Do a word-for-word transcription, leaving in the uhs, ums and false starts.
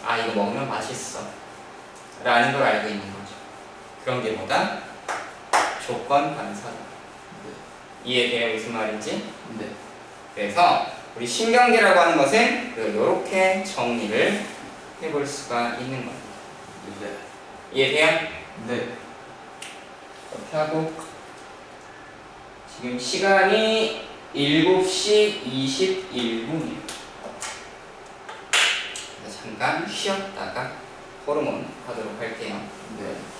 아 이거 먹으면 맛있어 라는 걸 알고 있는 거죠. 그런 게 뭐다? 조건 반사다. 네. 이해돼요? 무슨 말인지? 네. 그래서 우리 신경계라고 하는 것은 이렇게 정리를 해볼 수가 있는 겁니다. 네. 이해돼요? 네. 이렇게 하고 지금 시간이 일곱 시 이십일 분이에요. 잠깐 쉬었다가 호르몬 하도록 할게요. 네.